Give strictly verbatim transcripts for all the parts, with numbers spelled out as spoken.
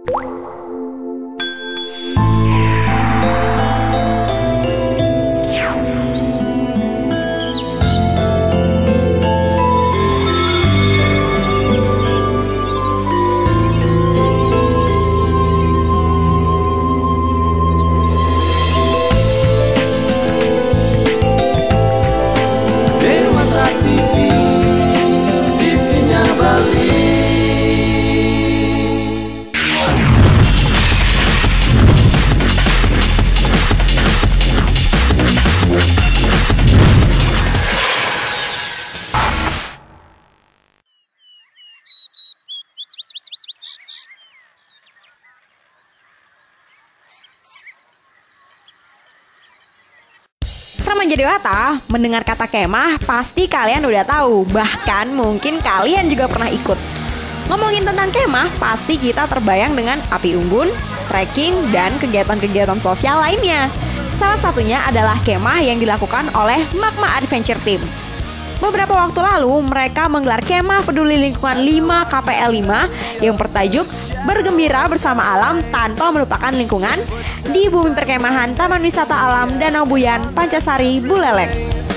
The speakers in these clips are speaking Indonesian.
Remaja dewata, mendengar kata kemah pasti kalian udah tahu. Bahkan mungkin kalian juga pernah ikut. Ngomongin tentang kemah, pasti kita terbayang dengan api unggun, trekking, dan kegiatan-kegiatan sosial lainnya. Salah satunya adalah kemah yang dilakukan oleh Magma Adventure Team. Beberapa waktu lalu, mereka menggelar kemah peduli lingkungan lima K P L lima yang bertajuk Bergembira Bersama Alam Tanpa Melupakan Lingkungan di Bumi Perkemahan Taman Wisata Alam Danau Buyan, Pancasari, Buleleng.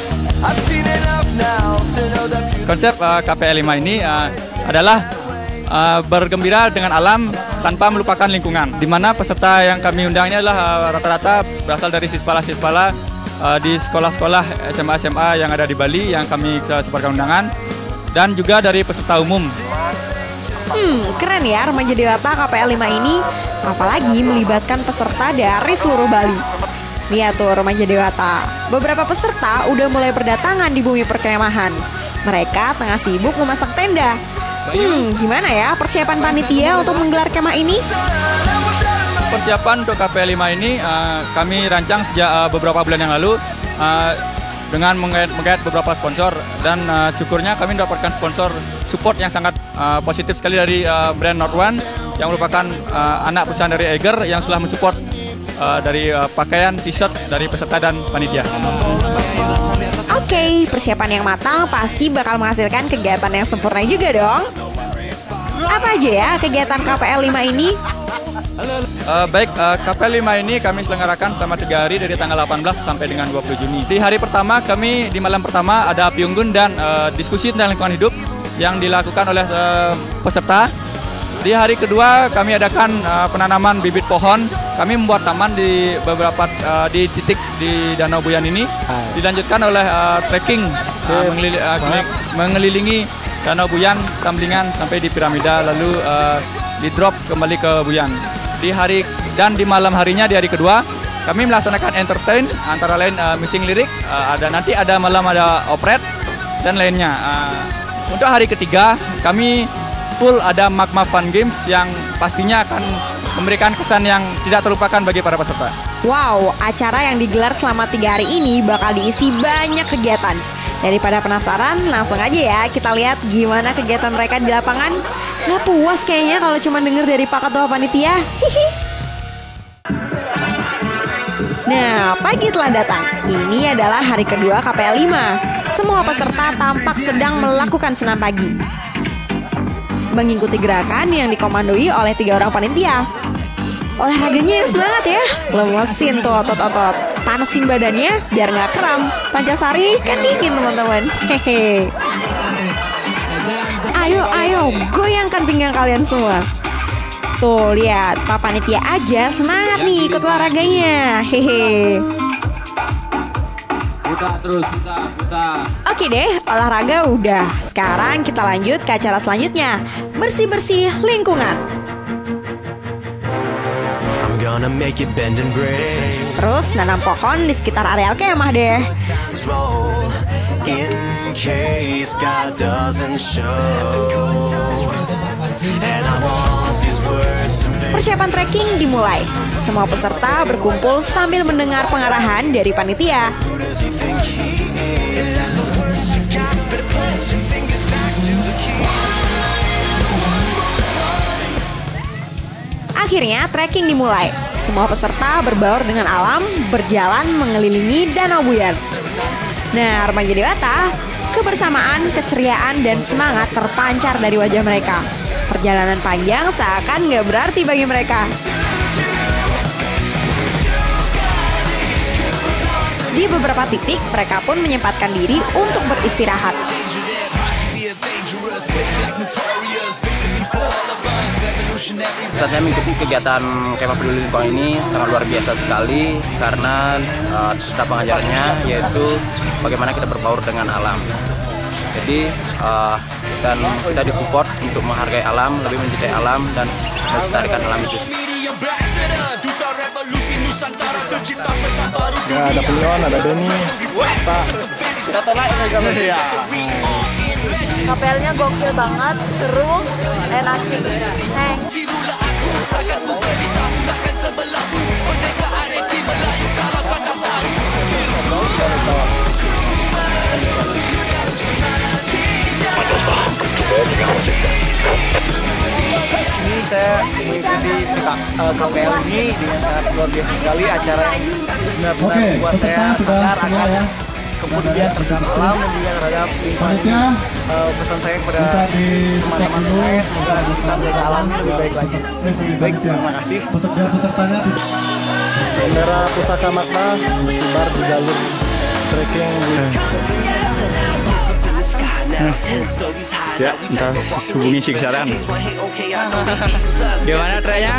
Konsep uh, K P L lima ini uh, adalah uh, bergembira dengan alam tanpa melupakan lingkungan, di mana peserta yang kami undang ini adalah rata-rata uh, berasal dari siswa-siswa uh, di sekolah-sekolah S M A S M A yang ada di Bali yang kami sebarkan undangan, dan juga dari peserta umum. Hmm, keren ya remaja dewata K P L lima ini, apalagi melibatkan peserta dari seluruh Bali. Lihat tuh remaja dewata, beberapa peserta udah mulai berdatangan di Bumi Perkemahan. Mereka tengah sibuk memasak tenda. Hmm, gimana ya persiapan panitia untuk menggelar kemah ini? Persiapan untuk K P L lima ini uh, kami rancang sejak uh, beberapa bulan yang lalu uh, dengan menggait beberapa sponsor, dan uh, syukurnya kami mendapatkan sponsor support yang sangat uh, positif sekali dari uh, brand North One yang merupakan uh, anak perusahaan dari Eiger yang sudah mensupport uh, dari uh, pakaian, t-shirt dari peserta dan panitia. Oke, okay, persiapan yang matang pasti bakal menghasilkan kegiatan yang sempurna juga dong. Apa aja ya kegiatan K P L lima ini? Uh, baik, uh, K P L lima ini kami selenggarakan selama tiga hari dari tanggal delapan belas sampai dengan dua puluh Juni. Di hari pertama kami, di malam pertama ada api unggun dan uh, diskusi tentang lingkungan hidup yang dilakukan oleh uh, peserta. Di hari kedua kami adakan uh, penanaman bibit pohon. Kami membuat taman di beberapa uh, di titik di Danau Buyan ini. Dilanjutkan oleh uh, trekking uh, mengelili, uh, mengelilingi Danau Buyan, Tamlingan sampai di Piramida, lalu uh, di drop kembali ke Buyan. Di hari dan di malam harinya, di hari kedua kami melaksanakan entertain, antara lain uh, missing lirik, uh, ada nanti ada malam ada operet dan lainnya. Uh, untuk hari ketiga kami full ada Magma Fun Games yang pastinya akan memberikan kesan yang tidak terlupakan bagi para peserta. Wow, acara yang digelar selama tiga hari ini bakal diisi banyak kegiatan. Daripada penasaran, langsung aja ya kita lihat gimana kegiatan mereka di lapangan. Nggak puas kayaknya kalau cuma denger dari Pak Ketua Panitia. Hihi. Nah, pagi telah datang. Ini adalah hari kedua K P L lima. Semua peserta tampak sedang melakukan senam pagi, mengikuti gerakan yang dikomandoi oleh tiga orang panitia. Olahraganya yang semangat ya, lemesin tuh otot-otot, panasin badannya biar nggak kram. Pancasari kan dingin teman-teman. Hehe. Ayo, ayo, goyangkan pinggang kalian semua. Tuh lihat, Pak Panitia aja semangat nih ikut olahraganya. Hehe. Putar terus, putar, putar. Oke deh, olahraga udah. Sekarang kita lanjut ke acara selanjutnya, bersih-bersih lingkungan. Terus nanam pohon di sekitar areal kemah deh. Persiapan trekking dimulai. Semua peserta berkumpul sambil mendengar pengarahan dari panitia. Akhirnya trekking dimulai. Semua peserta berbaur dengan alam, berjalan mengelilingi Danau Buyan. Nah, remaja dewata, kebersamaan, keceriaan, dan semangat terpancar dari wajah mereka. Perjalanan panjang seakan nggak berarti bagi mereka. Di beberapa titik, mereka pun menyempatkan diri untuk beristirahat. Saat saya mengikuti kegiatan Kemah Peduli Lingkungan ini sangat luar biasa sekali karena uh, cara pengajarannya yaitu bagaimana kita berbaur dengan alam. Jadi uh, dan kita disupport untuk menghargai alam, lebih mencintai alam dan melestarikan alam itu. Ya, ada Pelion, ada Denny, Pak. Kita naik lagi ya. K P L-nya gokil banget, seru, dan asik. Thanks. Ini saya mengikuti K P L ini dengan sangat luar biasa sekali. Acara benar-benar membuat saya sadar akan kemudian terhadap alam dan juga terhadap lingkungan. Uh, pesan saya kepada teman-teman saya semoga bisa menjaga alam lebih baik lagi. Baik, terima kasih. Bendera Pusaka Makna berkibar di jalur trekking. Ya, ntar hubungi si kesadaran. Gimana trennya?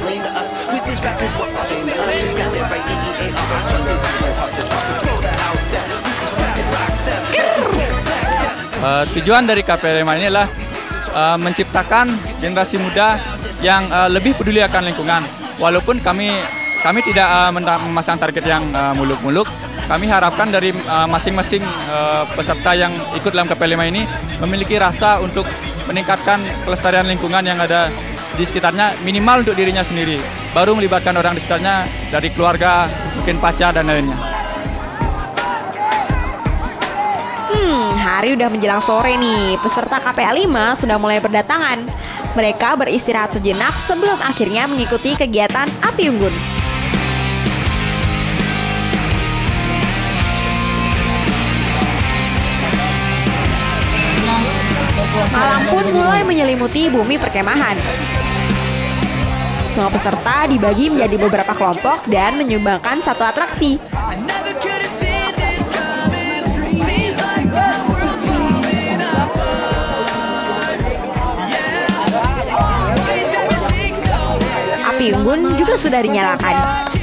Uh, tujuan dari K P L lima ini adalah uh, menciptakan generasi muda yang uh, lebih peduli akan lingkungan. Walaupun kami kami tidak uh, memasang target yang uh, muluk-muluk, kami harapkan dari masing-masing uh, uh, peserta yang ikut dalam K P L lima ini memiliki rasa untuk meningkatkan kelestarian lingkungan yang ada di sekitarnya minimal untuk dirinya sendiri. Baru melibatkan orang di sekitarnya dari keluarga, mungkin pacar dan lainnya. Hmm, hari udah menjelang sore nih. Peserta K P L lima sudah mulai berdatangan. Mereka beristirahat sejenak sebelum akhirnya mengikuti kegiatan api unggun. Malam pun mulai menyelimuti bumi perkemahan. Semua peserta dibagi menjadi beberapa kelompok dan menyumbangkan satu atraksi. Api unggun juga sudah dinyalakan.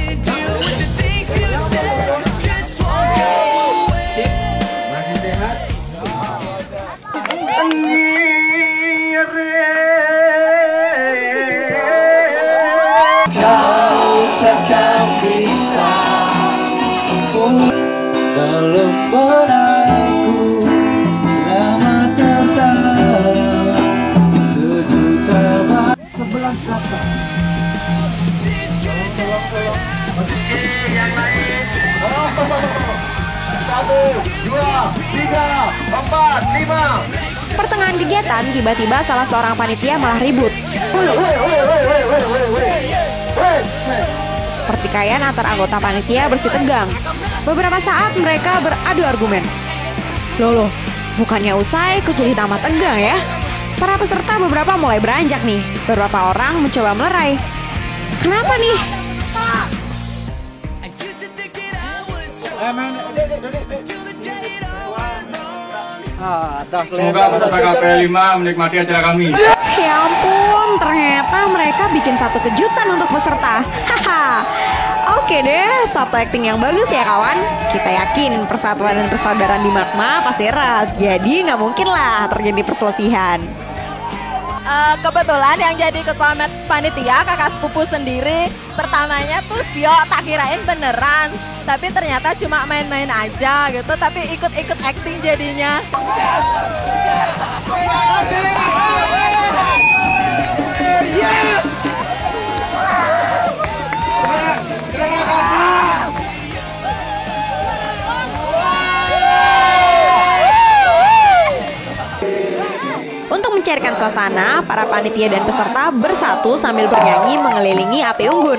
Pertengahan kegiatan, tiba-tiba salah seorang panitia malah ribut. Pertikaian antar anggota panitia bersih tegang. Beberapa saat mereka beradu argumen. Loh, loh, bukannya usai kok jadi tambah tegang ya? Para peserta beberapa mulai beranjak nih. Beberapa orang mencoba melerai. Kenapa nih? Semoga peserta K P L lima menikmati acara kami. Ya ampun, ternyata mereka bikin satu kejutan untuk peserta. Haha. Oke deh, satu acting yang bagus ya kawan. Kita yakin persatuan dan persaudaraan di Magma pasti erat. Jadi nggak mungkin lah terjadi perselisihan. Uh, kebetulan yang jadi ketua panitia kakak sepupu sendiri. Pertamanya tuh Sio tak kirain beneran, tapi ternyata cuma main-main aja gitu. Tapi ikut-ikut acting jadinya. Untuk mencairkan suasana, para panitia dan peserta bersatu sambil bernyanyi mengelilingi api unggun.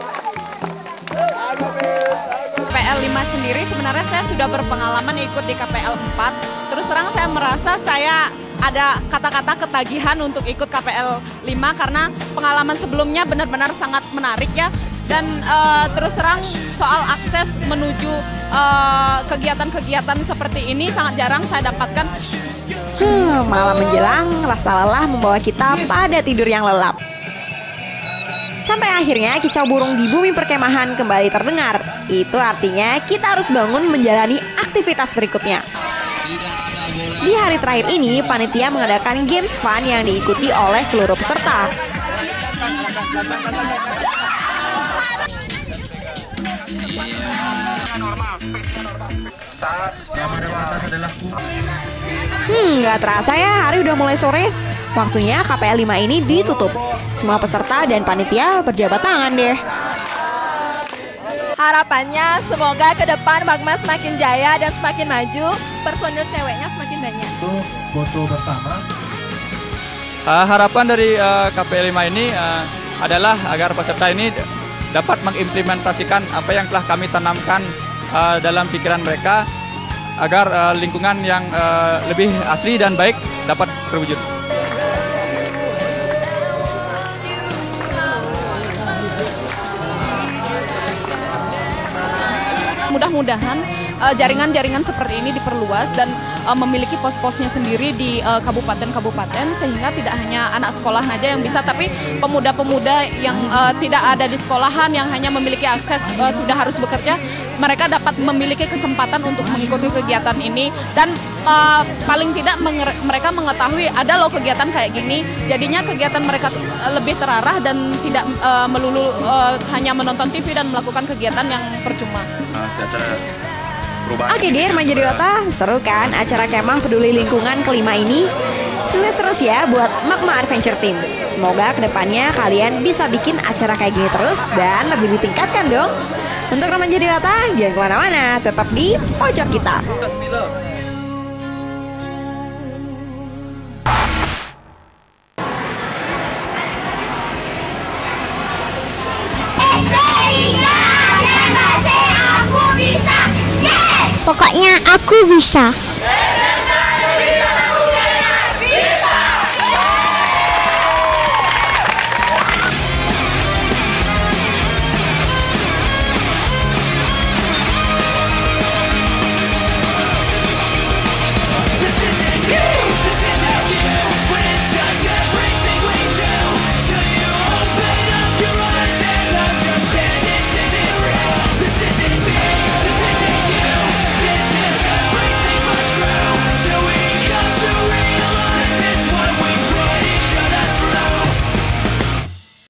K P L lima sendiri sebenarnya saya sudah berpengalaman ikut di K P L empat. Terus terang saya merasa saya ada kata-kata ketagihan untuk ikut K P L lima karena pengalaman sebelumnya benar-benar sangat menarik ya. Dan uh, terus terang soal akses menuju uh, kegiatan-kegiatan seperti ini sangat jarang saya dapatkan. Hmm, malam menjelang, rasa lelah membawa kita pada tidur yang lelap. Sampai akhirnya kicau burung di bumi perkemahan kembali terdengar. Itu artinya kita harus bangun menjalani aktivitas berikutnya. Di hari terakhir ini, panitia mengadakan games fun yang diikuti oleh seluruh peserta. Hmm, gak terasa ya, hari udah mulai sore. Waktunya K P L lima ini ditutup. Semua peserta dan panitia berjabat tangan deh. Harapannya semoga ke depan Magma semakin jaya dan semakin maju, personil ceweknya semakin banyak. Foto bersama. Uh, harapan dari uh, K P L lima ini uh, adalah agar peserta ini dapat mengimplementasikan apa yang telah kami tanamkan uh, dalam pikiran mereka agar uh, lingkungan yang uh, lebih asli dan baik dapat terwujud. Mudah-mudahan uh, jaringan-jaringan seperti ini diperluas dan uh, memiliki pos-posnya sendiri di uh, kabupaten-kabupaten sehingga tidak hanya anak sekolah saja yang bisa, tapi pemuda-pemuda yang uh, tidak ada di sekolahan yang hanya memiliki akses uh, sudah harus bekerja, mereka dapat memiliki kesempatan untuk mengikuti kegiatan ini dan uh, paling tidak mereka mengetahui ada loh kegiatan kayak gini, jadinya kegiatan mereka lebih terarah dan tidak uh, melulu uh, hanya menonton T V dan melakukan kegiatan yang percuma. Oke deh remaja Dewata, seru kan acara kemah peduli lingkungan kelima ini? Sukses terus ya buat Magma Adventure Team. Semoga kedepannya kalian bisa bikin acara kayak gini terus dan lebih ditingkatkan dong. Untuk remaja Dewata, jangan kemana-mana, tetap di pojok kita. Pokoknya aku bisa.